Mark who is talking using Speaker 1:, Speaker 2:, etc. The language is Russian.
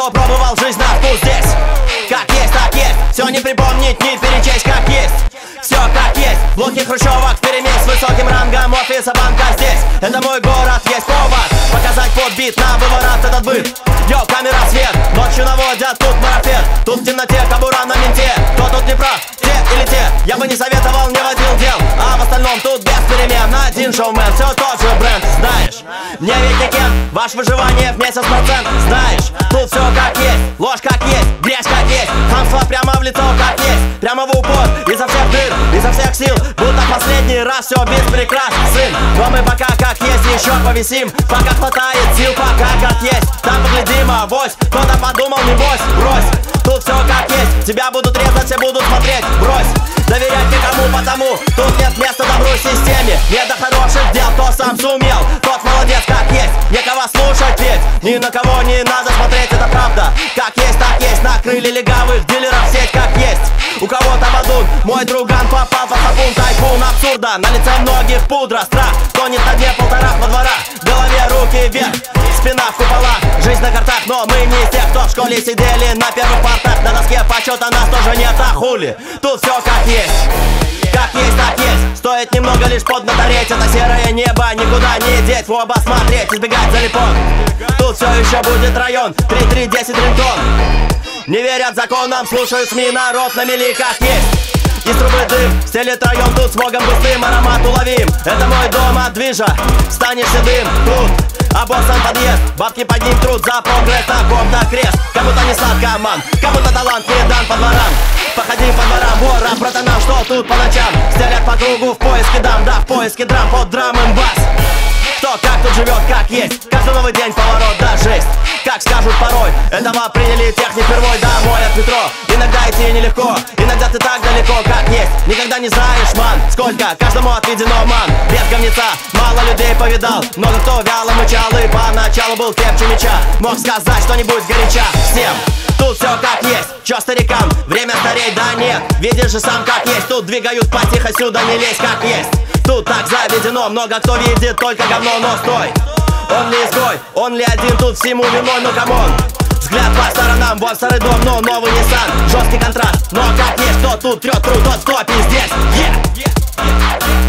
Speaker 1: кто пробовал жизнь на вкус здесь. Как есть, так есть, все не припомнить, не перечесть, как есть. Все как есть, блоки хрущевок вперемесь с высоким рангом офиса банка здесь. Это мой город, есть повод показать подбит на выворот этот быт. Йо, камера, свет, ночью наводят тут марафет. Тут в темноте кобура на менте. Кто тут не прав, те или те? Я бы не советовал, не водил дел. А в остальном тут без перемен. Один шоумен, все тот же бренд. Знаешь, мне ведь не кем, ваше выживание в месяц процент. Знаешь, тут все как есть, ложь как есть, грязь как есть, хамство прямо в лицо как есть, прямо в упор, изо всех дыр, изо всех сил. Будто последний раз все без прикрас, сын. Но мы пока как есть еще повисим, пока хватает сил, пока как есть. Там поглядим, авось, кто-то подумал, небось, брось. Тут все как есть, тебя будут резать, все будут смотреть, брось. Доверять никому, потому тут нет места добру системе. Не до хороших дел, кто сам сумел, тот молодец, как есть. Некого слушать ведь, ни на кого не надо смотреть, это правда. Как есть, так есть, накрыли легавых дилеров сеть, как есть. У кого-то бадун, мой друган попал под хапун, тайфун абсурда. На лице многих пудра, страх тонет на дне полторах во дворах. В голове руки вверх, спина в куполах. Жизнь на картах, но мы не из тех, кто в школе сидели на первых партах. На доске почета нас тоже нет, а хули. Тут все как есть. Как есть, так есть. Стоит немного лишь поднатореть. Это серое небо, никуда не деть. В оба смотреть, избегать залипок. Тут все еще будет район 3-3-10 рингтон. Не верят законам, слушают СМИ, народ на мели, как есть. Из трубы дым, стелет район тут смогом густым, аромат уловим. Это мой дом от движа, станешь седым тут. А боссом подъезд, бабки под ним труд за прогресс, на ком-то крест. Кому-то не сладко, ман, кому-то талант не дан по дворам. Походи по дворам, вора, братанам, что тут по ночам. Стелят по кругу в поиске дам, да, в поиске драм, под драм и бас. Кто как тут живет, как есть, каждый новый день поворот, да, жесть. Как скажут порой, этого приняли тех не впервой домой от метро. Иногда идти нелегко, иногда ты так далеко, как есть. Никогда не знаешь, ман, сколько каждому отведено, ман. Без говнеца, мало людей повидал, много кто вяло мычал и поначалу был крепче меча. Мог сказать что-нибудь горяча всем. Тут все как есть, чё старикам, время стареть, да нет. Видишь же сам как есть, тут двигают потихо, сюда не лезь как есть. Тут так заведено, много кто видит только говно, но стой. Он ли изгой, он ли один, тут всему виной, ну камон. Взгляд по сторонам, вот старый дом, но новый Nissan. Жесткий контраст, но как есть, кто тут трет труд, тот в топе здесь.